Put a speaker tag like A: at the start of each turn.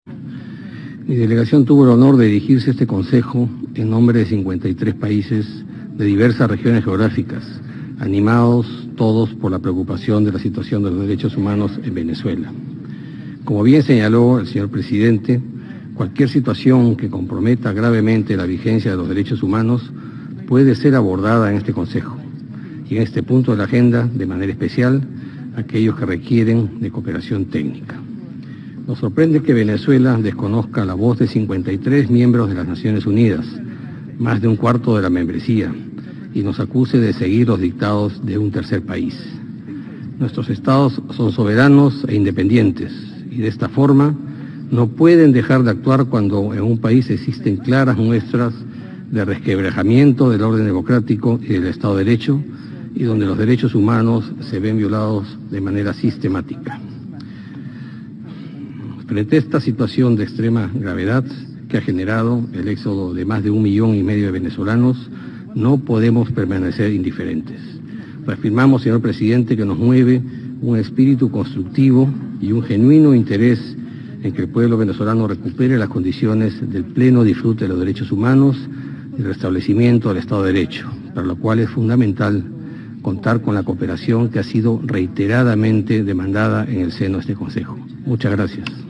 A: Mi delegación tuvo el honor de dirigirse a este Consejo en nombre de 53 países de diversas regiones geográficas, animados todos por la preocupación de la situación de los derechos humanos en Venezuela. Como bien señaló el señor presidente, cualquier situación que comprometa gravemente la vigencia de los derechos humanos puede ser abordada en este Consejo y en este punto de la agenda, de manera especial, aquellos que requieren de cooperación técnica. Nos sorprende que Venezuela desconozca la voz de 53 miembros de las Naciones Unidas, más de un cuarto de la membresía, y nos acuse de seguir los dictados de un tercer país. Nuestros estados son soberanos e independientes, y de esta forma no pueden dejar de actuar cuando en un país existen claras muestras de resquebrajamiento del orden democrático y del Estado de Derecho, y donde los derechos humanos se ven violados de manera sistemática. Frente a esta situación de extrema gravedad que ha generado el éxodo de más de 1,5 millones de venezolanos, no podemos permanecer indiferentes. Reafirmamos, señor presidente, que nos mueve un espíritu constructivo y un genuino interés en que el pueblo venezolano recupere las condiciones del pleno disfrute de los derechos humanos y el restablecimiento del Estado de Derecho, para lo cual es fundamental contar con la cooperación que ha sido reiteradamente demandada en el seno de este Consejo. Muchas gracias.